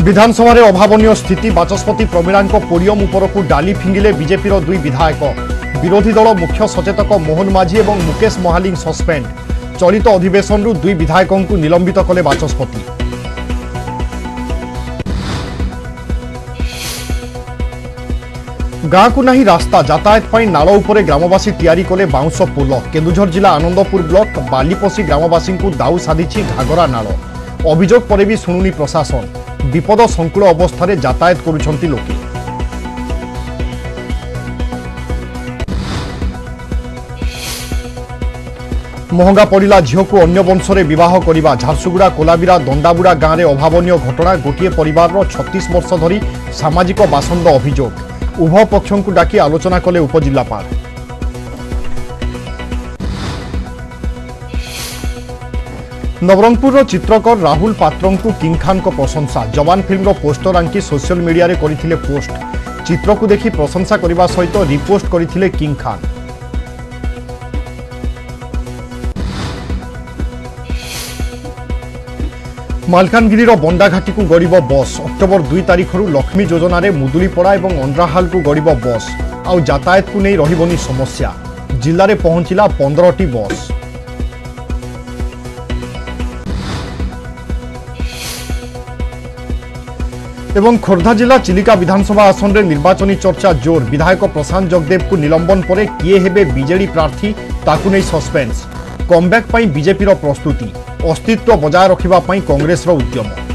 विधानसभा अभावन स्थिति बाचस्पति प्रमीला पोडियम उपरकू डाली फिंगिले बीजेपी दुई विधायक विरोधी दल मुख्य सचेतक मोहन माझी और मुकेश महाली सस्पेंड चलित अधिवेशन दुई विधायकों को निलंबित कले बाचस्पति। गाँ को नहीं रास्ता यातायात नाल उपरे ग्रामवासी तैयारी कले बाउंस पोल। केन्दुझर जिला आनंदपुर ब्लॉक बालीपसी ग्रामवासी को दाऊ साधी घागरा नाल। अभियोग पर भी शुणुनी प्रशासन। विपद संकुल अवस्था यातायात करुछंती लोके। महंगा पड़ा झील को अन्य वंशरे विवाह करने। झारसुगुड़ा कोलाबिरा दंडाबुड़ा गाँव में अभावन घटना। गोटे परिवार 36 वर्ष धरी सामाजिक बासंद अभियोग। उभय पक्षों को डाकी आलोचना कले उपजिल्लापाल। नवरंगपुर चित्रकर राहुल पात्रों को किंग खान को प्रशंसा। जवान फिल्म पोस्टर आंकी सोशल मीडिया रे करथिले पोस्ट। चित्र को देखि प्रशंसा करने सहित रिपोस्ट करथिले किंग खान। मालकानगिरी बंडाघाटी को गड़ब बस। अक्टोबर 2 तारिख लक्ष्मी योजना रे मुदुलीपड़ा और अंड्राहाल को गड़ब बस। आउ यातायात को नहीं रही समस्या। जिले में पहुंचला 15टी बस। एवं खोर्धा जिला चिलिका विधानसभा आसन में निर्वाचनी चर्चा जोर। विधायक प्रशांत जगदेव को निलंबन पर किए हेबे बीजेडी प्रार्थी ताकू नहीं सस्पेंस। कमबैक बीजेपी प्रस्तुति। अस्तित्व बजाय रखा कांग्रेस उद्यम।